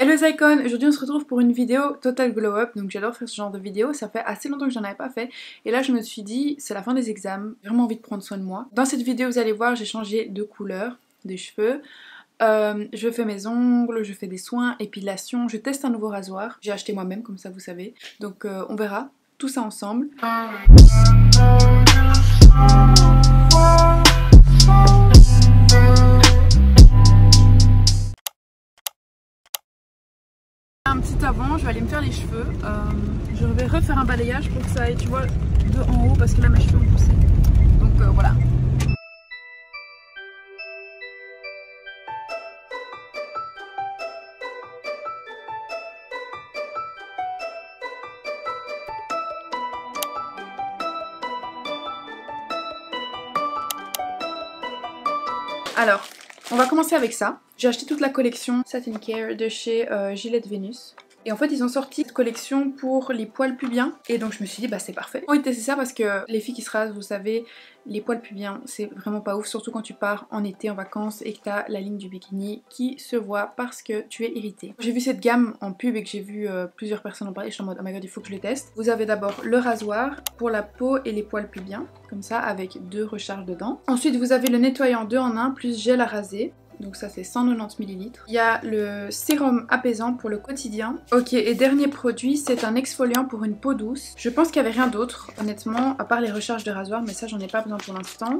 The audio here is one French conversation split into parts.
Hello Icon, aujourd'hui on se retrouve pour une vidéo Total Glow Up, donc j'adore faire ce genre de vidéo, ça fait assez longtemps que j'en avais pas fait, et là je me suis dit c'est la fin des examens, j'ai vraiment envie de prendre soin de moi. Dans cette vidéo vous allez voir j'ai changé de couleur des cheveux, je fais mes ongles, je fais des soins, épilation, je teste un nouveau rasoir, j'ai acheté moi-même comme ça vous savez, donc on verra tout ça ensemble. Un petit avant, je vais aller me faire les cheveux. Je vais refaire un balayage pour que ça aille, tu vois, de en haut parce que là mes cheveux ont poussé. Donc voilà. Alors, on va commencer avec ça. J'ai acheté toute la collection Satin Care de chez Gillette Venus. Et en fait ils ont sorti cette collection pour les poils pubiens. Et donc je me suis dit bah c'est parfait. J'ai envie de tester ça parce que les filles qui se rasent, vous savez, les poils pubiens c'est vraiment pas ouf. Surtout quand tu pars en été en vacances et que t'as la ligne du bikini qui se voit parce que tu es irrité. J'ai vu cette gamme en pub et que j'ai vu plusieurs personnes en parler. Je suis en mode oh my god il faut que je le teste. Vous avez d'abord le rasoir pour la peau et les poils pubiens. Comme ça avec 2 recharges dedans. Ensuite vous avez le nettoyant 2 en 1 plus gel à raser. Donc ça c'est 190 ml. Il y a le sérum apaisant pour le quotidien. Ok, et dernier produit, c'est un exfoliant pour une peau douce. Je pense qu'il n'y avait rien d'autre, honnêtement, à part les recharges de rasoir, mais ça j'en ai pas besoin pour l'instant.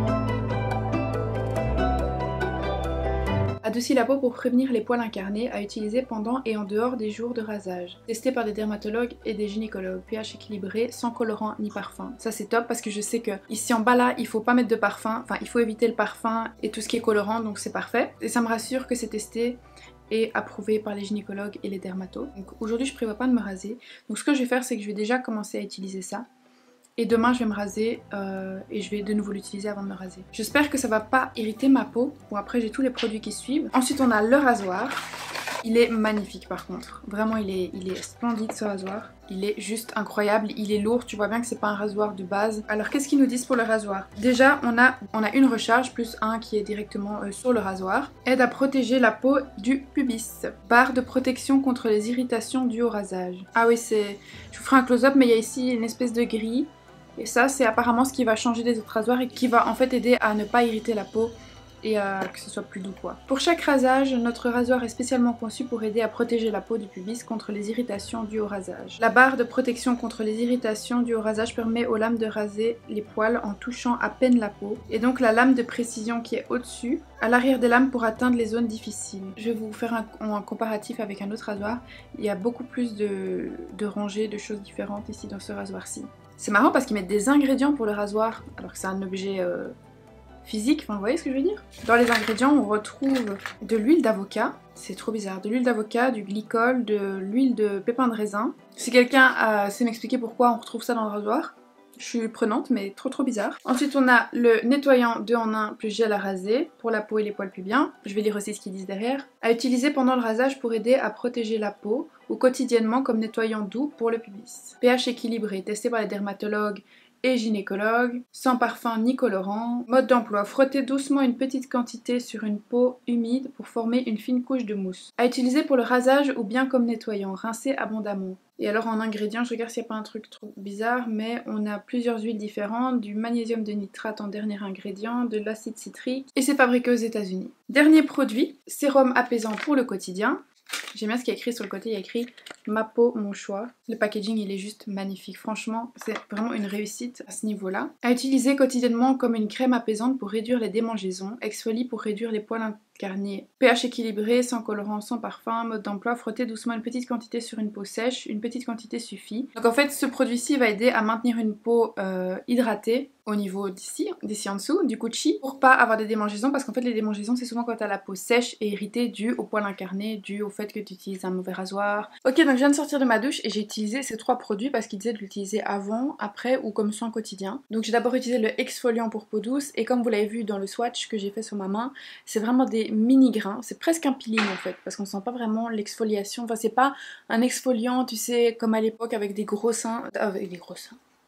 Adoucit la peau pour prévenir les poils incarnés, à utiliser pendant et en dehors des jours de rasage. Testé par des dermatologues et des gynécologues. pH équilibré, sans colorant ni parfum. Ça c'est top parce que je sais que ici en bas là, il faut pas mettre de parfum. Enfin, il faut éviter le parfum et tout ce qui est colorant, donc c'est parfait. Et ça me rassure que c'est testé et approuvé par les gynécologues et les dermatos. Donc aujourd'hui je prévois pas de me raser. Donc ce que je vais faire c'est que je vais déjà commencer à utiliser ça. Et demain je vais me raser et je vais de nouveau l'utiliser avant de me raser. J'espère que ça va pas irriter ma peau. Bon après j'ai tous les produits qui suivent. Ensuite on a le rasoir. Il est magnifique par contre. Vraiment il est splendide ce rasoir. Il est juste incroyable, il est lourd, tu vois bien que c'est pas un rasoir de base. Alors qu'est-ce qu'ils nous disent pour le rasoir? Déjà on a une recharge plus un qui est directement sur le rasoir. Aide à protéger la peau du pubis. Barre de protection contre les irritations dues au rasage. Ah oui c'est... Je vous ferai un close-up mais il y a ici une espèce de grille. Et ça c'est apparemment ce qui va changer des autres rasoirs et qui va en fait aider à ne pas irriter la peau et que ce soit plus doux quoi. Pour chaque rasage, notre rasoir est spécialement conçu pour aider à protéger la peau du pubis contre les irritations dues au rasage. La barre de protection contre les irritations dues au rasage permet aux lames de raser les poils en touchant à peine la peau. Et donc la lame de précision qui est au-dessus, à l'arrière des lames pour atteindre les zones difficiles. Je vais vous faire un comparatif avec un autre rasoir. Il y a beaucoup plus de rangées, de choses différentes ici dans ce rasoir-ci. C'est marrant parce qu'ils mettent des ingrédients pour le rasoir, alors que c'est un objet physique, enfin vous voyez ce que je veux dire? Dans les ingrédients on retrouve de l'huile d'avocat, c'est trop bizarre, de l'huile d'avocat, du glycol, de l'huile de pépins de raisin. Si quelqu'un sait m'expliquer pourquoi on retrouve ça dans le rasoir, je suis prenante mais trop bizarre. Ensuite on a le nettoyant 2 en 1 plus gel à raser pour la peau et les poils pubiens. Je vais lire aussi ce qu'ils disent derrière. À utiliser pendant le rasage pour aider à protéger la peau ou quotidiennement comme nettoyant doux pour le pubis. pH équilibré, testé par les dermatologues et gynécologue, sans parfum ni colorant. Mode d'emploi, frotter doucement une petite quantité sur une peau humide pour former une fine couche de mousse. À utiliser pour le rasage ou bien comme nettoyant, rincer abondamment. Et alors en ingrédients, je regarde s'il n'y a pas un truc trop bizarre, mais on a plusieurs huiles différentes, du magnésium de nitrate en dernier ingrédient, de l'acide citrique, et c'est fabriqué aux États-Unis. Dernier produit, sérum apaisant pour le quotidien. J'aime bien ce qu'il y a écrit sur le côté, il y a écrit ma peau, mon choix. Le packaging il est juste magnifique, franchement c'est vraiment une réussite à ce niveau là. À utiliser quotidiennement comme une crème apaisante pour réduire les démangeaisons, exfolie pour réduire les poils incarnés. pH équilibré, sans colorant, sans parfum, mode d'emploi, frotter doucement une petite quantité sur une peau sèche, une petite quantité suffit. Donc en fait ce produit-ci va aider à maintenir une peau hydratée au niveau d'ici en dessous, du Gucci, pour pas avoir des démangeaisons parce qu'en fait les démangeaisons c'est souvent quand t'as la peau sèche et irritée due au poil incarné, due au fait que tu utilises un mauvais rasoir. Ok donc je viens de sortir de ma douche et j'ai utilisé ces 3 produits parce qu'ils disaient de l'utiliser avant, après ou comme soin quotidien. Donc j'ai d'abord utilisé le exfoliant pour peau douce et comme vous l'avez vu dans le swatch que j'ai fait sur ma main, c'est vraiment des mini grains, c'est presque un peeling en fait parce qu'on sent pas vraiment l'exfoliation, enfin c'est pas un exfoliant tu sais comme à l'époque avec des gros seins, avec des gros seins.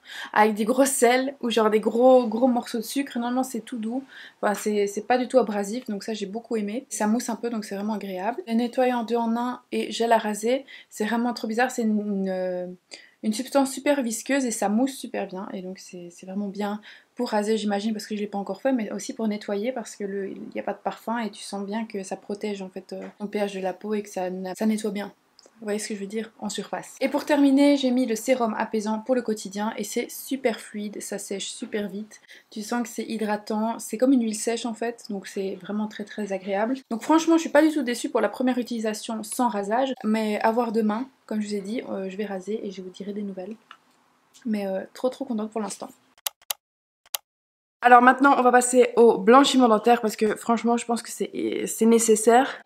avec des gros sels ou genre des gros morceaux de sucre. Normalement c'est tout doux, enfin, c'est pas du tout abrasif, donc ça j'ai beaucoup aimé. Ça mousse un peu donc c'est vraiment agréable. Le nettoyant 2 en 1 et gel à raser, c'est vraiment trop bizarre, c'est une substance super visqueuse et ça mousse super bien et donc c'est vraiment bien pour raser j'imagine parce que je l'ai pas encore fait, mais aussi pour nettoyer parce que il n'y a pas de parfum et tu sens bien que ça protège en fait ton pH de la peau et que ça nettoie bien. Vous voyez ce que je veux dire en surface. Et pour terminer, j'ai mis le sérum apaisant pour le quotidien et c'est super fluide, ça sèche super vite. Tu sens que c'est hydratant, c'est comme une huile sèche en fait, donc c'est vraiment très agréable. Donc franchement, je suis pas du tout déçue pour la première utilisation sans rasage, mais à voir demain, comme je vous ai dit, je vais raser et je vous dirai des nouvelles. Mais trop contente pour l'instant. Alors maintenant, on va passer au blanchiment dentaire parce que franchement, je pense que c'est nécessaire.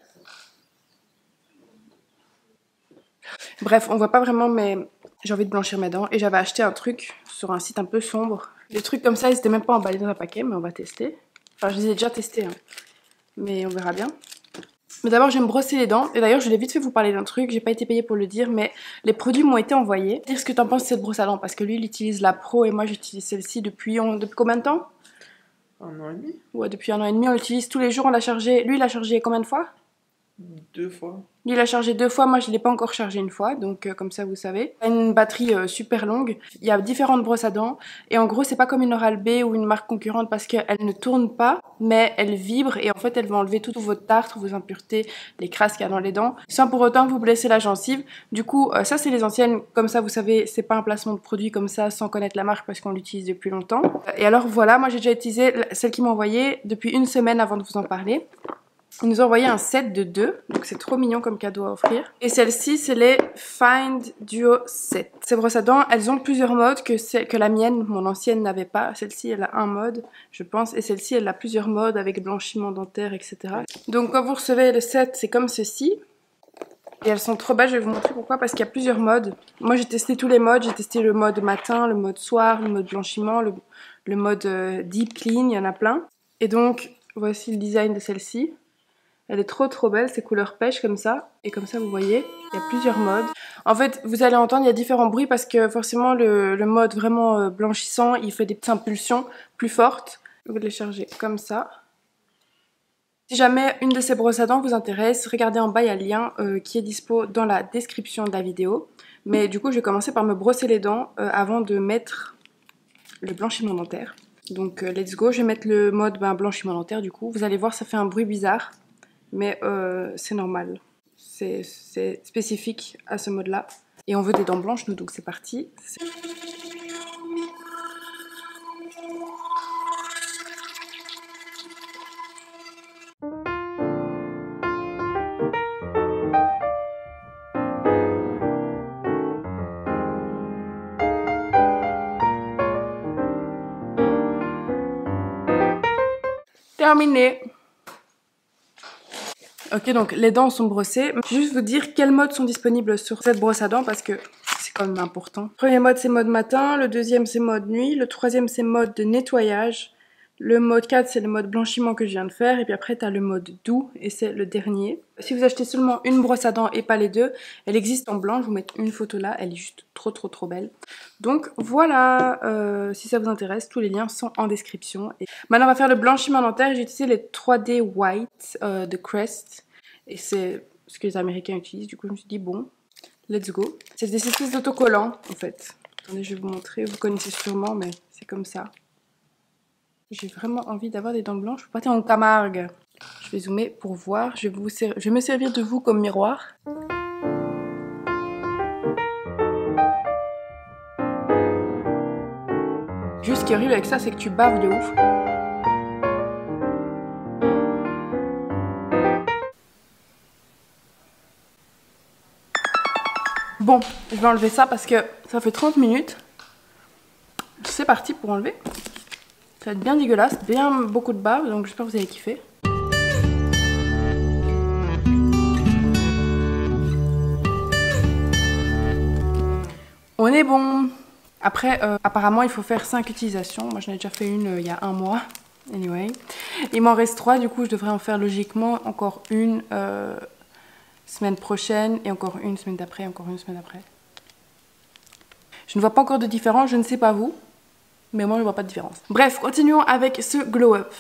Bref, on voit pas vraiment, mais j'ai envie de blanchir mes dents et j'avais acheté un truc sur un site un peu sombre. Les trucs comme ça, ils étaient même pas emballés dans un paquet, mais on va tester. Enfin, je les ai déjà testés, hein. Mais on verra bien. Mais d'abord, je vais me brosser les dents. Et d'ailleurs, je l'ai vite fait vous parler d'un truc, j'ai pas été payée pour le dire, mais les produits m'ont été envoyés. Dire ce que t'en penses de cette brosse à dents, parce que lui, il utilise la Pro et moi, j'utilise celle-ci depuis combien de temps? 1 an et demi. Ouais, depuis 1 an et demi, on l'utilise tous les jours, on l'a chargé. Lui, il a chargé combien de fois? 2 fois. Lui, il a chargé 2 fois, moi je l'ai pas encore chargé une fois, donc comme ça vous savez. Il a une batterie super longue, il y a différentes brosses à dents, et en gros c'est pas comme une Oral-B ou une marque concurrente parce qu'elle ne tourne pas, mais elle vibre, et en fait elle va enlever tout votre tartre, vos impuretés, les crasses qu'il y a dans les dents, sans pour autant vous blesser la gencive. Du coup, ça c'est les anciennes, comme ça vous savez, c'est pas un placement de produit comme ça sans connaître la marque parce qu'on l'utilise depuis longtemps. Et alors voilà, moi j'ai déjà utilisé celle qui m'a envoyée depuis 1 semaine avant de vous en parler. Ils nous ont envoyé un set de 2, donc c'est trop mignon comme cadeau à offrir. Et celle-ci, c'est les Find Duo Set. Ces brosses à dents, elles ont plusieurs modes que la mienne, mon ancienne, n'avait pas. Celle-ci, elle a un mode, je pense, et celle-ci, elle a plusieurs modes avec blanchiment dentaire, etc. Donc quand vous recevez le set, c'est comme ceci. Et elles sont trop belles, je vais vous montrer pourquoi, parce qu'il y a plusieurs modes. Moi, j'ai testé tous les modes. J'ai testé le mode matin, le mode soir, le mode blanchiment, le mode deep clean, il y en a plein. Et donc, voici le design de celle-ci. Elle est trop belle, c'est couleur pêche comme ça. Et comme ça, vous voyez, il y a plusieurs modes. En fait, vous allez entendre, il y a différents bruits parce que forcément, le mode vraiment blanchissant, il fait des petites impulsions plus fortes. Vous les chargez comme ça. Si jamais une de ces brosses à dents vous intéresse, regardez en bas, il y a le lien qui est dispo dans la description de la vidéo. Mais du coup, je vais commencer par me brosser les dents avant de mettre le blanchiment dentaire. Donc, let's go. Je vais mettre le mode blanchiment dentaire du coup. Vous allez voir, ça fait un bruit bizarre. Mais c'est normal, c'est spécifique à ce mode-là. Et on veut des dents blanches, nous, donc c'est parti. Terminé. Ok, donc les dents sont brossées. Je vais juste vous dire quels modes sont disponibles sur cette brosse à dents parce que c'est quand même important. Le premier mode c'est mode matin, le deuxième c'est mode nuit, le troisième c'est mode de nettoyage, le mode 4 c'est le mode blanchiment que je viens de faire et puis après tu as le mode doux et c'est le dernier. Si vous achetez seulement une brosse à dents et pas les deux, elle existe en blanc, je vous mets une photo là, elle est juste trop belle. Donc voilà, si ça vous intéresse, tous les liens sont en description. Et maintenant on va faire le blanchiment dentaire, j'ai utilisé les 3D White de Crest. Et c'est ce que les Américains utilisent, du coup je me suis dit bon, let's go. C'est des espèces d'autocollants en fait. Attendez, je vais vous montrer, vous connaissez sûrement mais c'est comme ça. J'ai vraiment envie d'avoir des dents blanches, je peux partir en Camargue. Je vais zoomer pour voir, je vais me servir de vous comme miroir. Juste ce qui est horrible avec ça, c'est que tu baves de ouf. Bon, je vais enlever ça parce que ça fait 30 minutes. C'est parti pour enlever. Ça va être bien dégueulasse, bien beaucoup de bave, donc j'espère que vous avez kiffé. On est bon. Après, apparemment, il faut faire 5 utilisations. Moi, j'en ai déjà fait une il y a 1 mois. Anyway. Il m'en reste 3, du coup, je devrais en faire logiquement encore une semaine prochaine et encore une semaine d'après, encore une semaine après. Je ne vois pas encore de différence, je ne sais pas vous. Mais moi je vois pas de différence. Bref, continuons avec ce glow up.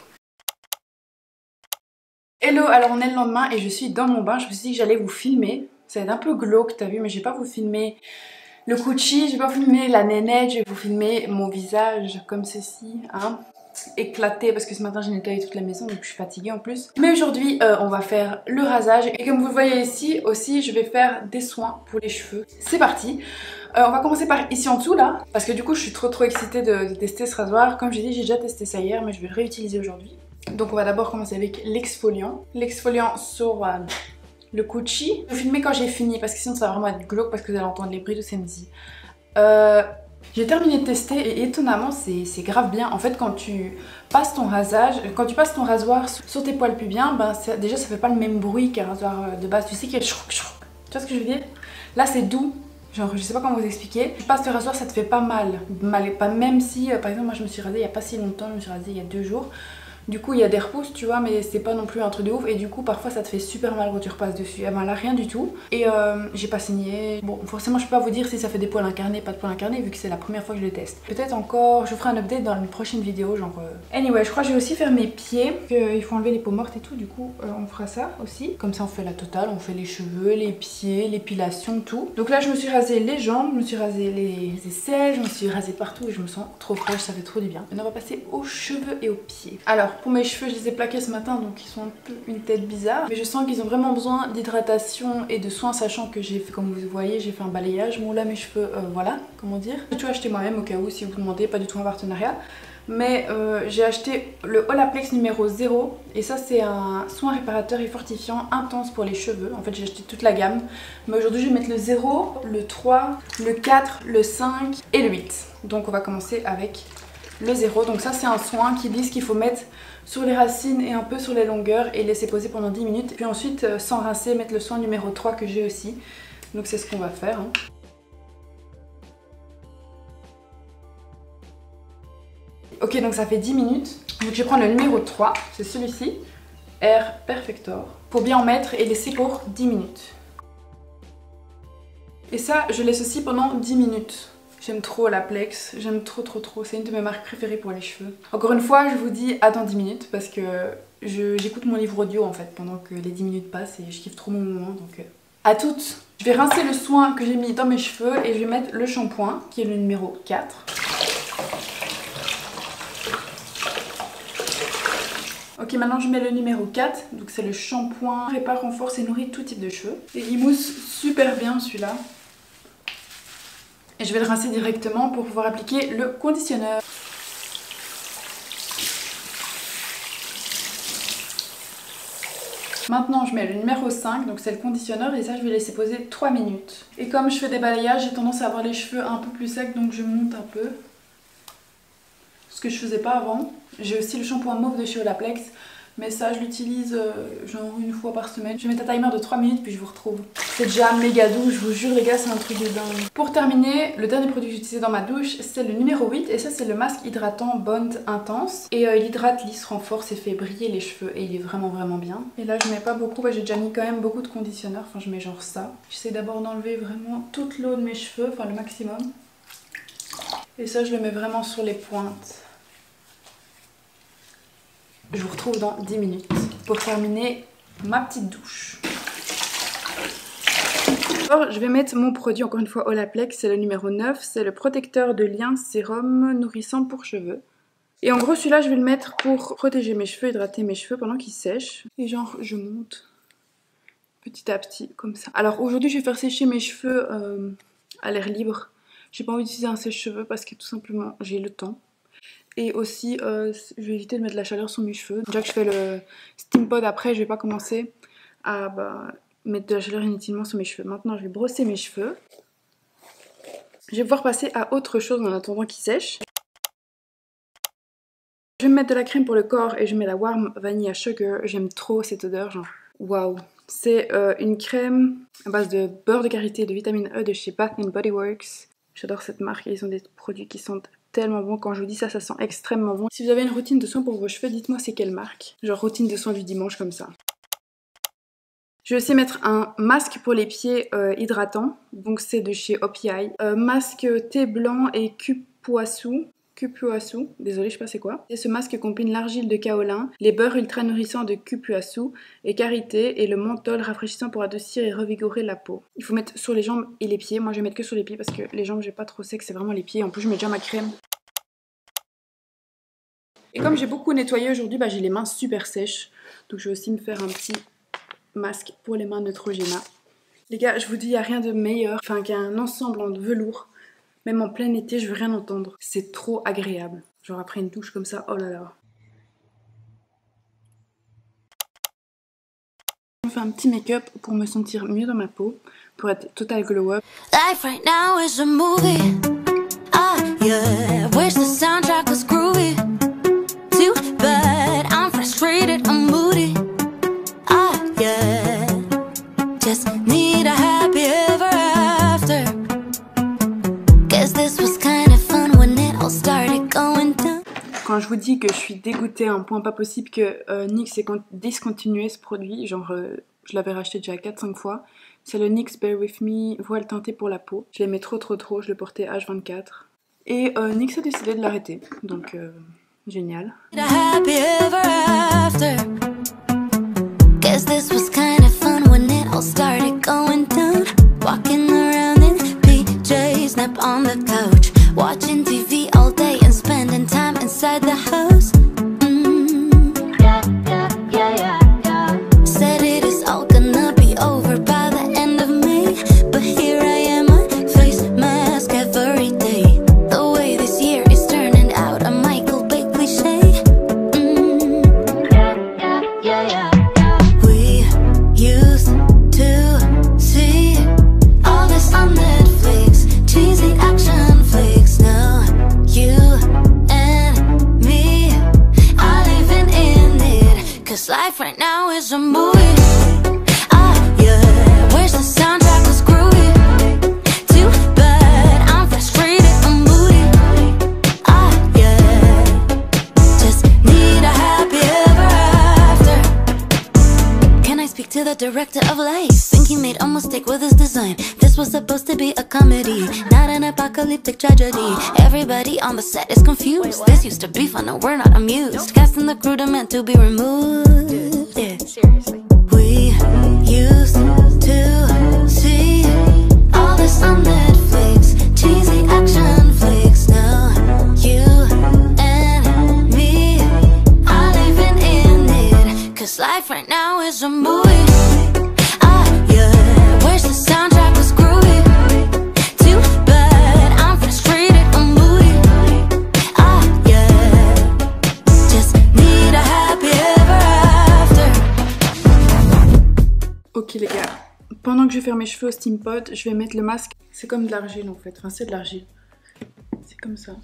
Hello, alors on est le lendemain et je suis dans mon bain. Je me suis dit que j'allais vous filmer. Ça va être un peu glauque, t'as vu, mais je vais pas vous filmer le coochie, je vais pas vous filmer la nénette, je vais vous filmer mon visage comme ceci, hein, éclaté parce que ce matin j'ai nettoyé toute la maison donc je suis fatiguée en plus. Mais aujourd'hui on va faire le rasage et comme vous le voyez ici aussi je vais faire des soins pour les cheveux. C'est parti. On va commencer par ici en dessous là parce que du coup je suis trop excitée de tester ce rasoir. Comme j'ai dit j'ai déjà testé ça hier mais je vais le réutiliser aujourd'hui. Donc on va d'abord commencer avec l'exfoliant. L'exfoliant sur le coochie. Je vais filmer quand j'ai fini parce que sinon ça va vraiment être glauque parce que vous allez entendre les bruits de Senzi. J'ai terminé de tester et étonnamment c'est grave bien. En fait quand tu passes ton rasage, quand tu passes ton rasoir sur tes poils pubiens, ben déjà ça fait pas le même bruit qu'un rasoir de base. Tu sais qu'il y a tu vois ce que je veux dire? Là c'est doux. Genre je sais pas comment vous expliquer. Tu passes le rasoir, ça te fait pas mal. Pas même si par exemple moi je me suis rasée il y a pas si longtemps, je me suis rasée il y a 2 jours. Du coup il y a des repousses tu vois mais c'est pas non plus un truc de ouf et du coup parfois ça te fait super mal quand tu repasses dessus. Et ben là rien du tout et j'ai pas saigné. Bon forcément je peux pas vous dire si ça fait des poils incarnés, pas de poils incarnés vu que c'est la première fois que je le teste. Peut-être encore, je ferai un update dans une prochaine vidéo genre... Anyway je crois que je vais aussi faire mes pieds. Il faut enlever les peaux mortes et tout du coup on fera ça aussi. Comme ça on fait la totale, on fait les cheveux, les pieds, l'épilation, tout. Donc là je me suis rasé les jambes, je me suis rasé les aisselles, je me suis rasé partout et je me sens trop fraîche, ça fait trop du bien. Maintenant on va passer aux cheveux et aux pieds. Alors pour mes cheveux je les ai plaqués ce matin donc ils sont un peu une tête bizarre mais je sens qu'ils ont vraiment besoin d'hydratation et de soins sachant que j'ai fait comme vous voyez j'ai fait un balayage. Bon là mes cheveux voilà comment dire, j'ai tout acheté moi-même au cas où si vous demandez, pas du tout un partenariat mais j'ai acheté le Olaplex numéro 0 et ça c'est un soin réparateur et fortifiant intense pour les cheveux. En fait j'ai acheté toute la gamme mais aujourd'hui je vais mettre le 0, le 3, le 4, le 5 et le 8. Donc on va commencer avec le 0. Donc ça c'est un soin qui dit ce qu'il faut mettre sur les racines et un peu sur les longueurs et laisser poser pendant 10 minutes. Puis ensuite sans rincer mettre le soin numéro 3 que j'ai aussi. Donc c'est ce qu'on va faire hein. Ok donc ça fait 10 minutes. Donc je vais prendre le numéro 3, c'est celui-ci, Air Perfector. Faut bien en mettre et laisser pour 10 minutes. Et ça je laisse aussi pendant 10 minutes. J'aime trop Olaplex, j'aime trop, c'est une de mes marques préférées pour les cheveux. Encore une fois, je vous dis attends 10 minutes parce que j'écoute mon livre audio en fait pendant que les 10 minutes passent et je kiffe trop mon moment donc à toutes. Je vais rincer le soin que j'ai mis dans mes cheveux et je vais mettre le shampoing qui est le numéro 4. Ok maintenant je mets le numéro 4, donc c'est le shampoing répare, renforce et nourrit tout type de cheveux. Et il mousse super bien celui-là. Et je vais le rincer directement pour pouvoir appliquer le conditionneur. Maintenant je mets le numéro 5, donc c'est le conditionneur et ça je vais laisser poser 3 minutes. Et comme je fais des balayages, j'ai tendance à avoir les cheveux un peu plus secs donc je monte un peu. Ce que je faisais pas avant. J'ai aussi le shampoing mauve de chez Olaplex. Mais ça je l'utilise genre une fois par semaine. Je vais mettre un timer de 3 minutes puis je vous retrouve. C'est déjà méga doux, je vous jure les gars c'est un truc de dingue. Pour terminer, le dernier produit que j'ai utilisé dans ma douche c'est le numéro 8 et ça c'est le masque hydratant Bond Intense. Et il hydrate, lisse, renforce et fait briller les cheveux et il est vraiment bien. Et là je mets pas beaucoup, j'ai déjà mis quand même beaucoup de conditionneur, enfin je mets genre ça. J'essaie d'abord d'enlever vraiment toute l'eau de mes cheveux, enfin le maximum. Et ça je le mets vraiment sur les pointes. Je vous retrouve dans 10 minutes pour terminer ma petite douche. Alors, je vais mettre mon produit, encore une fois Olaplex, c'est le numéro 9. C'est le protecteur de lien sérum nourrissant pour cheveux. Et en gros celui-là je vais le mettre pour protéger mes cheveux, hydrater mes cheveux pendant qu'ils sèchent. Et genre je monte petit à petit comme ça. Alors aujourd'hui je vais faire sécher mes cheveux à l'air libre. J'ai pas envie d'utiliser un sèche-cheveux parce que tout simplement j'ai le temps. Et aussi, je vais éviter de mettre de la chaleur sur mes cheveux. Déjà que je fais le steam pod après, je vais pas commencer à mettre de la chaleur inutilement sur mes cheveux. Maintenant, je vais brosser mes cheveux. Je vais pouvoir passer à autre chose en attendant qu'ils sèchent. Je vais me mettre de la crème pour le corps et je mets la Warm Vanilla Sugar. J'aime trop cette odeur, genre waouh. C'est une crème à base de beurre de karité et de vitamine E de chez Bath & Body Works. J'adore cette marque et ils ont des produits qui sentent tellement bon. Quand je vous dis ça, ça sent extrêmement bon. Si vous avez une routine de soins pour vos cheveux, dites-moi c'est quelle marque. Genre routine de soins du dimanche comme ça. Je vais aussi mettre un masque pour les pieds hydratant. Donc c'est de chez OPI. Masque thé blanc et cupuaçu. Désolée, je sais pas c'est quoi. Et ce masque combine l'argile de kaolin, les beurres ultra nourrissants de cupuaçu et karité et le menthol rafraîchissant pour adoucir et revigorer la peau. Il faut mettre sur les jambes et les pieds. Moi je vais mettre que sur les pieds parce que les jambes j'ai pas trop sec, c'est vraiment les pieds. En plus je mets déjà ma crème. Et comme j'ai beaucoup nettoyé aujourd'hui, j'ai les mains super sèches. Donc je vais aussi me faire un petit masque pour les mains Neutrogena. Les gars, je vous dis, il n'y a rien de meilleur qu'un ensemble en velours. Même en plein été, je veux rien entendre. C'est trop agréable. Genre après une douche comme ça, oh là là. Je me fais un petit make-up pour me sentir mieux dans ma peau, pour être total glow up. Life right now is a movie. Ah yeah, wish the soundtrack was groovy. Too bad I'm frustrated, I'm moody. Ah yeah, just need a happy ever after. Guess this was kind of fun when it all started going down. Quand je vous dis que je suis dégoûtée à un point pas possible que NYX ait discontinué ce produit, genre je l'avais racheté déjà 4-5 fois, c'est le NYX Bear With Me voile teintée pour la peau. Je l'aimais trop, je le portais H24. Et NYX a décidé de l'arrêter, donc génial. Happy ever after. Guess this was kind of fun when it all started going down. Walking around in PJs, nap on the couch, watching TV all day and spending time inside the house. Said it is all gonna be over by the end of May, but here I am, my face mask every day. The way this year is turning out, a Michael Bay cliche. We used to see all this on Netflix, cheesy action flicks. Now you and me are living in it, 'cause life right now is a movie. Ah yeah, wish the soundtrack was groovy. Too bad I'm frustrated, I'm moody. Ah yeah, just need a happy ever after. Can I speak to the director of life? Think he made a mistake with his design. This was supposed to be a comedy, not an apocalyptic tragedy. Everybody on the set is confused. This used to be fun, no, we're not amused. Casting the crew demand to be removed. Yeah. Seriously. We used to see all this on Netflix, cheesy action flicks. Now you and me are living in it, 'cause life right now is a movie. Ah yeah, wish the soundtrack was groovy. Too bad I'm frustrated, I'm moody. Ah yeah, just need a happy ever after. Ok les gars, pendant que je vais faire mes cheveux au steam pot, je vais mettre le masque. C'est comme de l'argile en fait, c'est de l'argile. C'est comme ça.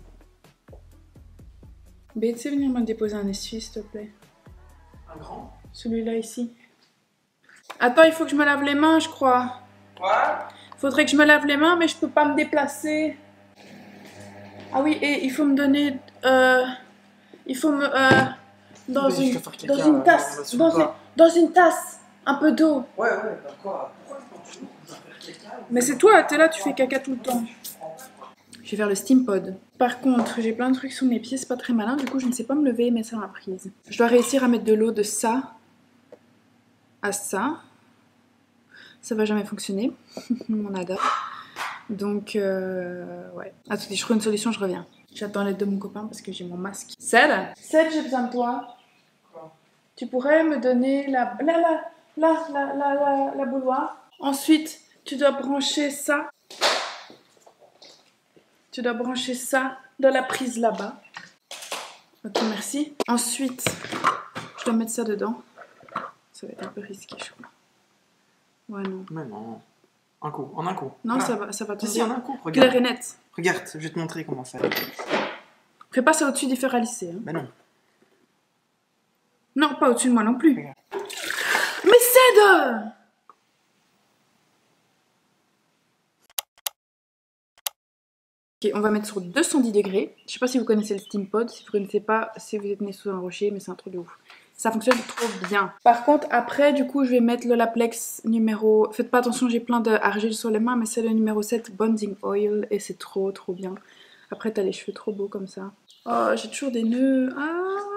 B, tu sais venir me déposer un essuie s'il te plaît? Un grand? Celui-là ici. Attends, il faut que je me lave les mains je crois. Quoi? Faudrait que je me lave les mains mais je peux pas me déplacer. Ah oui, et il faut me donner... il faut me... dans une tasse, dans une tasse, un peu d'eau. Ouais, d'accord. Pourquoi tu vas faire caca? Mais c'est toi, t'es là, tu fais caca tout le temps. Je vais faire le steam pod. Par contre, j'ai plein de trucs sous mes pieds, c'est pas très malin, du coup je ne sais pas me lever et mettre ça dans la prise. Je dois réussir à mettre de l'eau de ça à ça. Ça va jamais fonctionner, on adore. Donc, ouais. Attendez, je trouve une solution, je reviens. J'attends l'aide de mon copain parce que j'ai mon masque. Ced, j'ai besoin de toi. Quoi? Tu pourrais me donner la bouilloire. Ensuite, tu dois brancher ça. Tu dois brancher ça dans la prise là-bas. Ok, merci. Ensuite, je dois mettre ça dedans. Ça va être un peu risqué, je crois. Ouais, non. Mais non. Un coup, en un coup. Non, voilà. ça va tomber. Si, en un coup, regarde. Clair et net. Regarde, je vais te montrer comment faire. Fais pas ça au-dessus du fer à lisser. Hein. Mais non. Non, pas au-dessus de moi non plus. Regarde. Mais cède! Ok, on va mettre sur 210 degrés. Je sais pas si vous connaissez le steam pod. Si vous connaissez pas, si vous êtes né sous un rocher, mais c'est un truc de ouf. Ça fonctionne trop bien. Par contre, après, du coup, je vais mettre le Laplex numéro... Faites pas attention, j'ai plein d'argile sur les mains, mais c'est le numéro 7 Bonding Oil et c'est trop bien. Après, t'as les cheveux trop beaux comme ça. Oh, j'ai toujours des nœuds. Ah.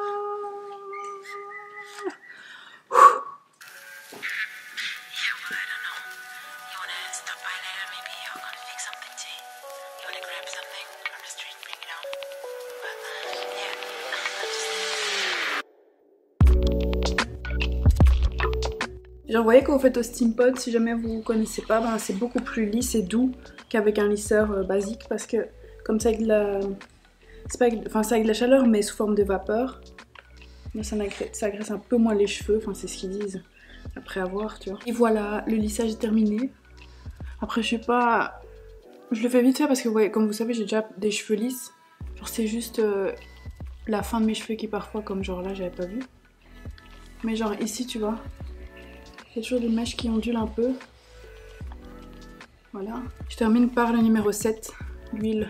J'ai envoyé quand vous faites au Steampod, si jamais vous ne connaissez pas, ben c'est beaucoup plus lisse et doux qu'avec un lisseur basique parce que comme ça avec de la... c'est pas avec... enfin, c'est avec de la chaleur mais sous forme de vapeur. Mais ça agresse un peu moins les cheveux, enfin c'est ce qu'ils disent. Après avoir, tu vois. Et voilà, le lissage est terminé. Après je sais pas... Je le fais vite fait parce que ouais, comme vous savez j'ai déjà des cheveux lisses. Genre c'est juste la fin de mes cheveux qui parfois comme genre là j'avais pas vu. Mais genre ici tu vois. Il y a toujours des mèches qui ondulent un peu. Voilà. Je termine par le numéro 7, l'huile.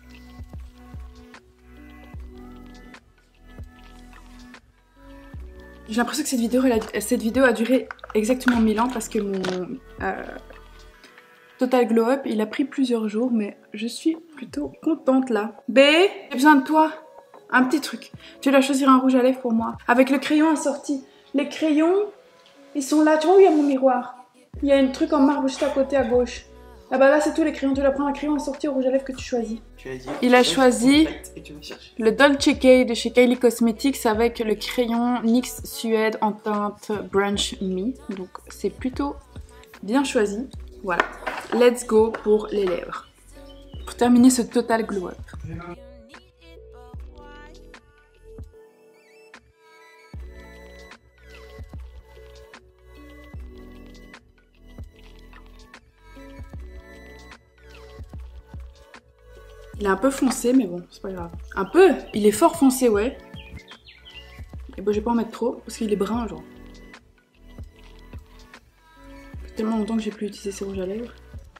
J'ai l'impression que cette vidéo a duré exactement 1000 ans parce que mon Total Glow Up, il a pris plusieurs jours, mais je suis plutôt contente là. B, j'ai besoin de toi. Un petit truc. Tu dois choisir un rouge à lèvres pour moi. Avec le crayon assorti. Les crayons... Ils sont là, tu vois où il y a mon miroir? Il y a un truc en marbre juste à côté à gauche. Ah bah là c'est tous les crayons, tu dois prendre un crayon assorti au rouge à lèvres que tu choisis. Il a choisi le Dolce K de chez Kylie Cosmetics avec le crayon NYX Suède en teinte Brunch Me. Donc c'est plutôt bien choisi. Voilà, let's go pour les lèvres. Pour terminer ce Total Glow Up. Il est un peu foncé, mais bon, c'est pas grave. Un peu? Il est fort foncé, ouais. Et bon, je vais pas en mettre trop, parce qu'il est brun, genre. Ça fait tellement longtemps que j'ai plus utilisé ces rouges à lèvres.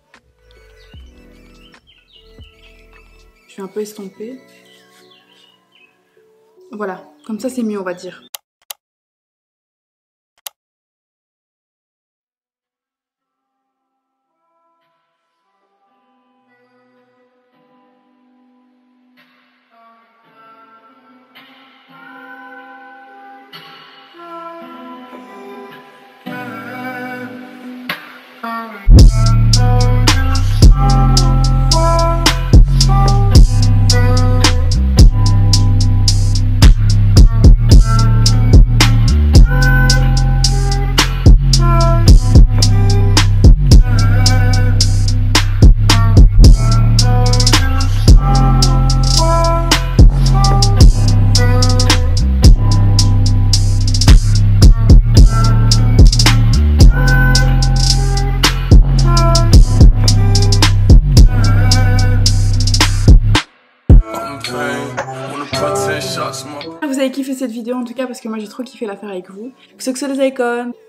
Je vais un peu estomper. Voilà, comme ça c'est mieux, on va dire. Vous avez kiffé cette vidéo en tout cas parce que moi j'ai trop kiffé la faire avec vous. Sur les icônes.